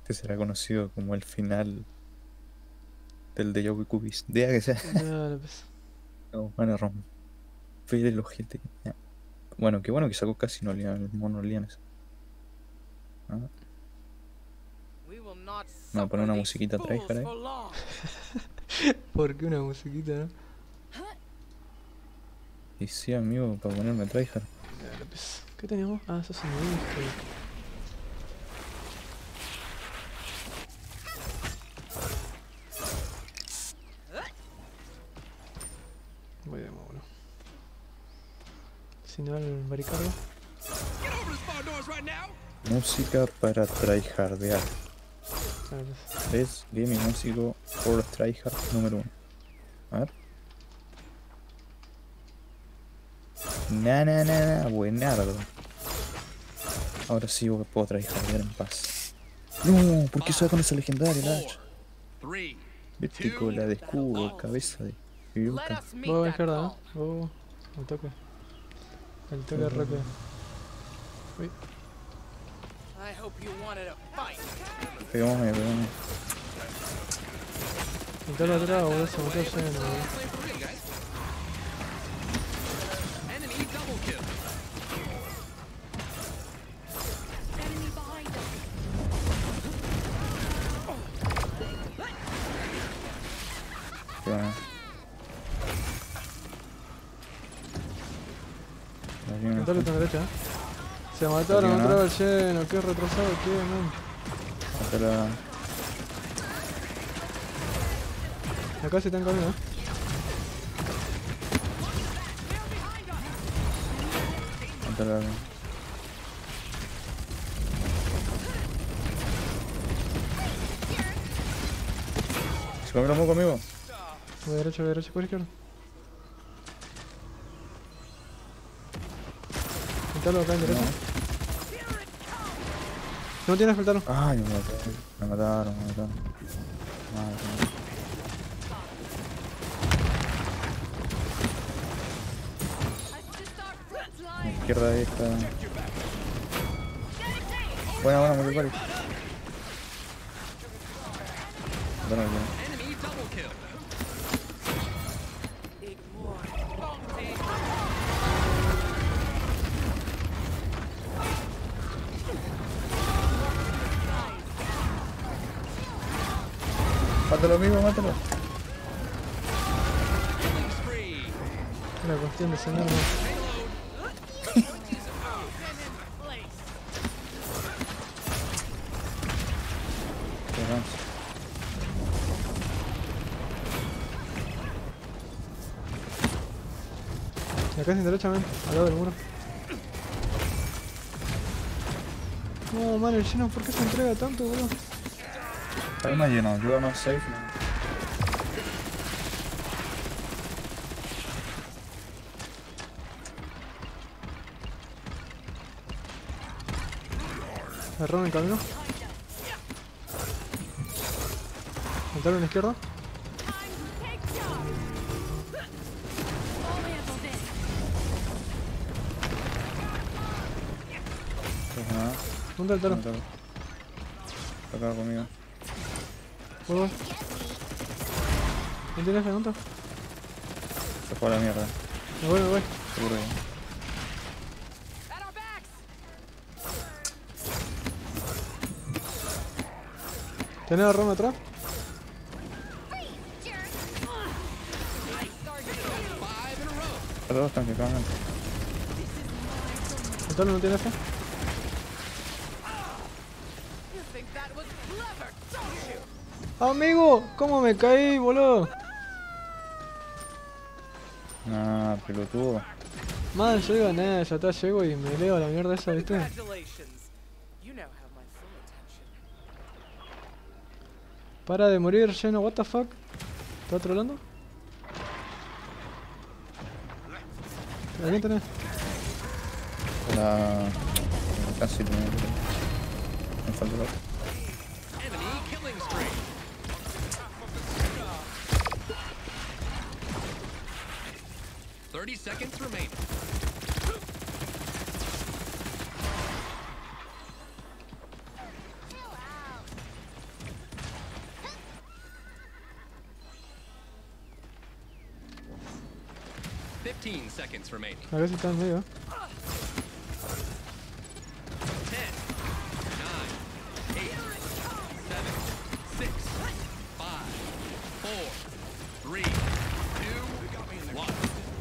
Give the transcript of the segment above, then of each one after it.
Este será conocido como el final del Deja Vu Cubis. Diga que sea. Dale, pues. No, van a romper el ojete que tenía. Bueno, qué bueno que sacó casi no el mono lianes. Ah, We will not me voy a poner suffer una these musiquita fools tryhard ahí. for long. ¿Por qué una musiquita, no? Y sí, amigo, para ponerme tryhard. Dale, pues. ¿Qué tenemos? Ah, eso es un disco. Voy de mono. Si no, el baricardo. Get over the spawn doors right now. Música para tryhardear. Dale, pues. Es gaming músico por tryhard número 1. A ver. Buenardo. Ahora sí puedo tryhardear en paz. No, ¿por qué se va con esa legendaria, Lach? 3, Vete con la de escudo, cabeza de let idiota. us meet Vos a that izquierda, call. ¿no? Vos. Al toque. Al toque rápido. Uy. I hope you wanted a fight. Pegámosme. Intentalo atrás, boludo, se metió lleno, boludo. Play for real, guys. Enemy double kill. Enemy behind us. Pegame. Intentalo a tu derecha, Se mataron Aquí, ¿no? otra vez lleno, qué retrasado que man. Acá se están camino, ¿Se comió la moco, amigo? Voy derecho, por izquierda. Intentalo acá en derecha. No tienes que faltarlo. Ay, me mataron. Madre. A la izquierda ahí está. Buena, me preparo. Mataron aquí. Enemy double kill. Mátalo, amigo, mátalo. Killing spree. Una cuestión de cenar, Y acá sin derecha, ven, al lado del muro. No, man, el lleno, ¿por qué se entrega tanto, boludo? Está más lleno, yo más safe. Error en el camino. Montaron a la izquierda. ¿Dónde el talo? Acá conmigo. ¿Vos? ¿No tienes pregunta? Se fue a la mierda. Me voy. Seguro que. At our backs. ¿Tenés a Roma atrás? Los dos están que cagan. ¿El talo no tiene F? You think that was clever, don't you? ¡Amigo! ¿Cómo me caí, boludo? Nah, pelotudo. Man, yo gané, ya está, llego y me leo la mierda esa, ¿viste? Congratulations. You now have my full attention. Para de morir, lleno, what the fuck? ¿Está trolando? ¿A quién tenés? La. Casi tenía que. Me falta la otra. Enemy killing spree. Thirty seconds remaining. 15 seconds remaining. Acá sí está en medio. 10, 9, 8, 7, 6, 5, 4, 3, 2, 1.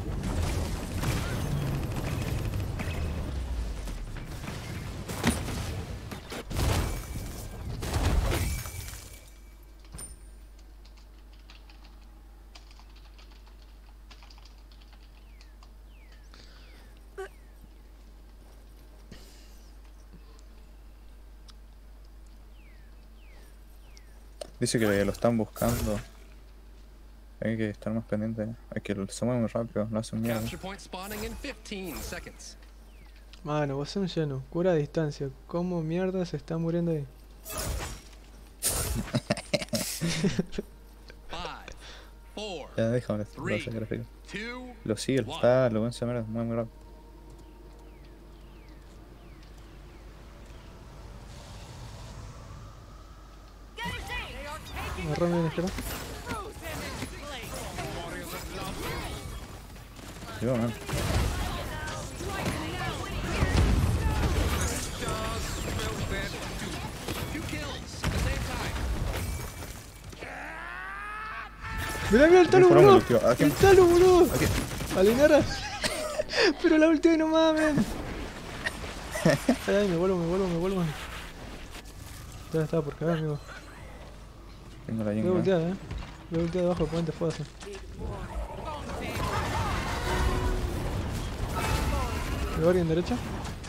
Dice que lo están buscando. Hay que estar más pendiente. Hay que se mueve muy rápido, lo hacen mierda. Capture point spawning in 15 seconds. Mano, vos sos un lleno. Cura a distancia. ¿Cómo mierda se está muriendo ahí? 5, 4, Ya déjame lo 3, hace gráfico. 2, Lo sigue, el 1. palo, con esa mierda, muy muy rápido. Agarrame bien, espera. Yo, man. Two kills at the same time. Mirá, mirá el talo, Disparame, boludo. tío. ¿A quién? El talo, boludo. ¿A quién? A Linara. Pero la ulti no mames. Ay, me vuelvo. Ya estaba por cagar, amigo. Tengo la Voy a yenga. voltear, Voy a voltear debajo del puente fuego. ¿Veo alguien derecha?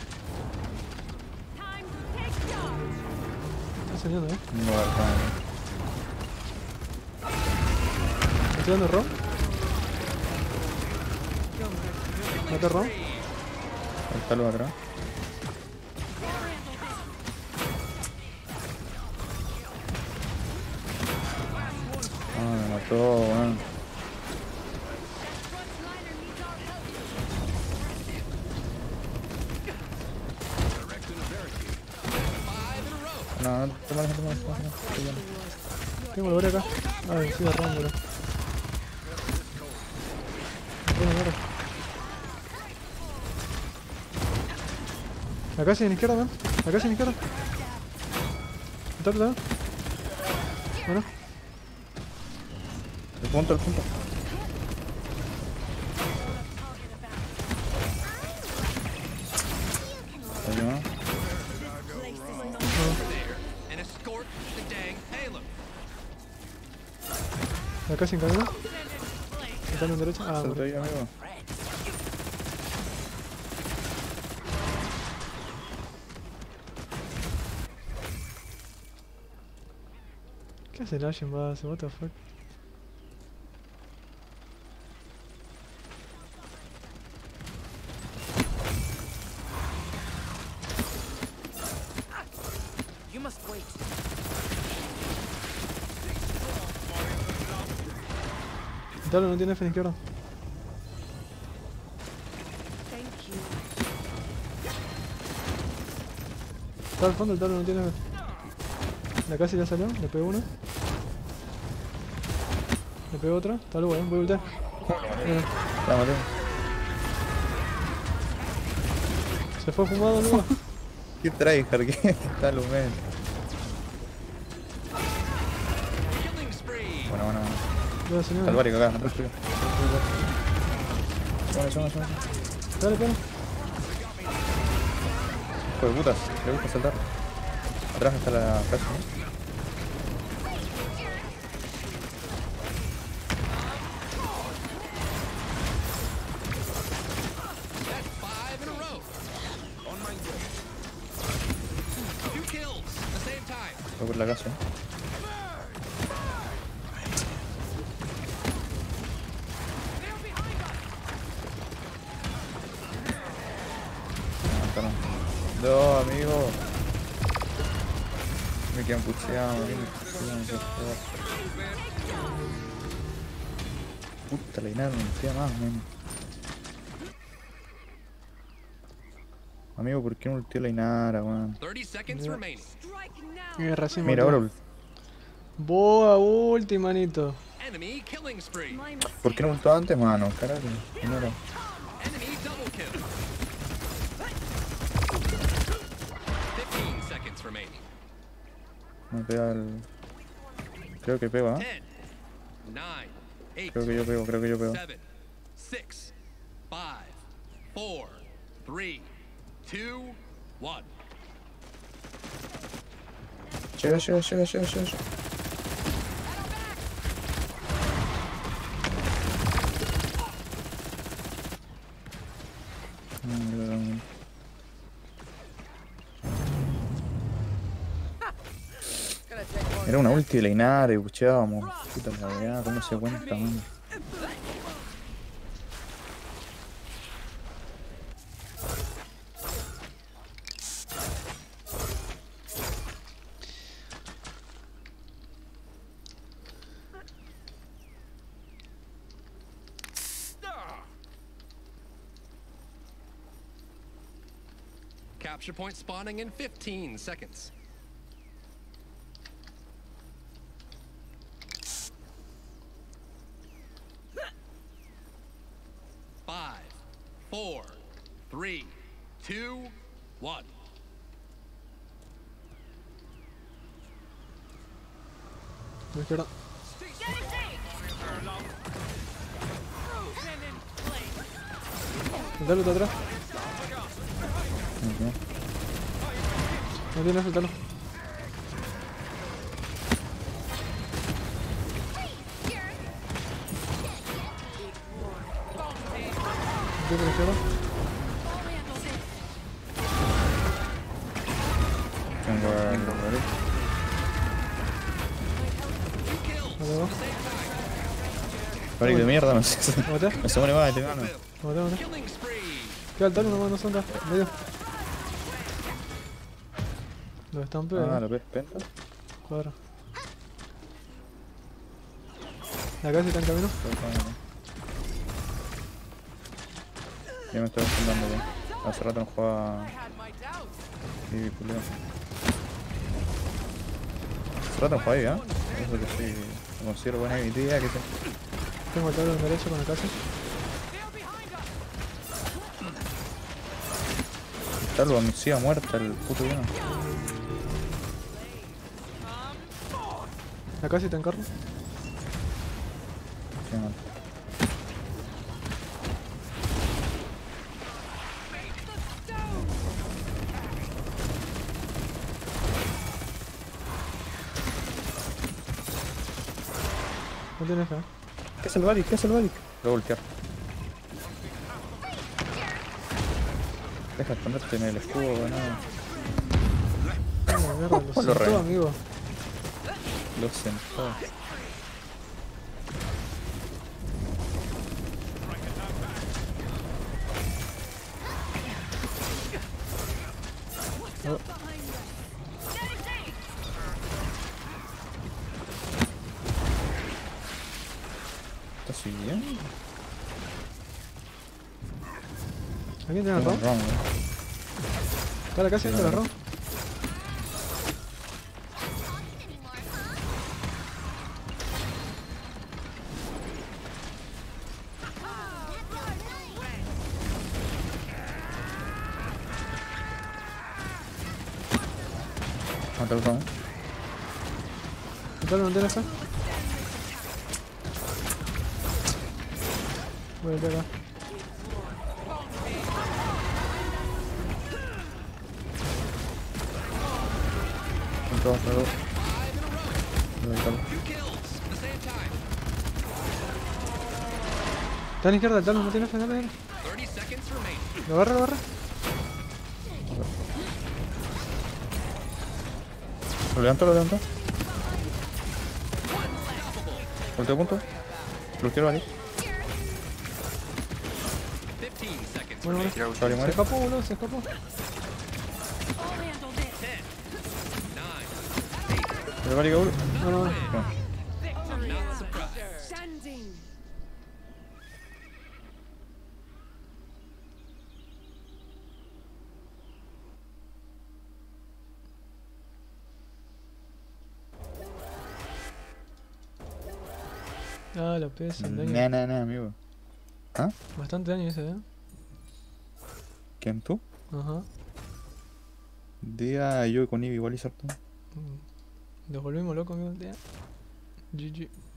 Está saliendo, No, hermano. ¿Estoy dando ron? ¿Mata ron? El palo atrás. Ah, me mató, weón. No, toma. Tengo la hora acá. Ah, sí, ron, bro. Bueno. Acá sí en izquierda, man. Acá sí en izquierda. Está. Bueno. El punto. Ahí va. And escort the dang payload. Acá sin camino. Acá en derecha. Ah, Salta bueno. ahí, amigo. ¿Qué hace el Ashen base? What the fuck? You must wait. El Talo no tiene F en izquierda. Thank you. Está al fondo, el Talo no tiene F. La casa ya salió, le pego una. Le pego otra. Talo, voy a voltear. Mira, La maté. se fue fumado, amigo. ¿Qué tryhard? ¿Qué está el men? Killing spree. Bueno. Voy a salir. Calvario acá, atrás tuyo. Sube. Dale, pena. Hijo de putas, le gusta saltar. Atrás está la casa, ¿no? That's 5 in a row. On my way. 2 kills at the same time. Voy por la casa, ¿eh? Me mataron. No, amigo. Me quedan pucheados, por favor. Puta, la Inara no me queda más, men. Amigo, ¿por qué no ultió la Inara, weón? 30 seconds Yeah. remaining. Strike now. Mira, recién Mira, volteó. ahora Boa ulti, manito. Enemy killing spree. My ¿por qué no ultó antes, mano? Carajo, Inara. Enemy double kill. 15 seconds remaining. Me pega el... Creo que pego, 10, ¿eh? 9, 8, Creo que yo pego, creo que yo pego. 7, 6, 5, 4, 3, 2, 1. Llega, llega, llega, llega, llega. Gonna take more. Era una ulti de Leinar y bucheábamos. Puta la verdad, cómo se cuenta, man. Capture point spawning in 15 seconds. Five, 4, 3, 2, 1. A la izquierda. Soltalo, está atrás. No tiene, soltalo. Estoy por la izquierda. Tengo el... Vale, va. Paric de mierda, no sé. ¿Lo maté? Me se muere, te gano. Lo maté, lo maté. Killing spree. Queda el talo nomás, no sonda. Medio. Lo estampé, Ah, lo ves, penta. cuadro. Acá sí está en camino. Ya me estoy enfrentando ya. Hace rato no jugaba I had my doubts. Vivi culeo. Hace rato no jugaba Vivi, ¿eh? Eso que sí, lo considero buena idea que te... Tengo el talo en derecho con la casa. They're behind us. Está lo homicida muerta el puto lleno. La casa está en carro. Qué mal. No tiene F. ¿Qué es el Baric? ¿Qué es el Baric? Lo voy a voltear. Deja de ponerte en el escudo, nada. Oh, mierda, lo Lo re- sentó, amigo. Lo sentó. Oh, ¿Estás siguiendo? ¿a quién tiene el round? Ron, Está la casa y la round. Mata el Ron. El talo no tiene F. Voy a pegar. Con todos los dos. Lo del talo. 2 kills at the same time. Está a la izquierda, el talo no tiene F. Dale, dale. 30 seconds remaining. Lo agarra, lo agarra. Lo levanto, lo levanto. Volteo punto. Lo quiero Baric. 15 seconds Bueno, remaining. bueno. Baric Se muere. escapó, boludo, se escapó. 10, 9, El Baric uno. Bueno, bueno. not surprised. Standing. Ah, la PS, el daño. Nah, amigo. ¿Ah? Bastante daño ese, ¿Quién tú? Ajá. Día yo con Ivy igual y cierto. Nos volvimos locos, amigo. Ya. GG.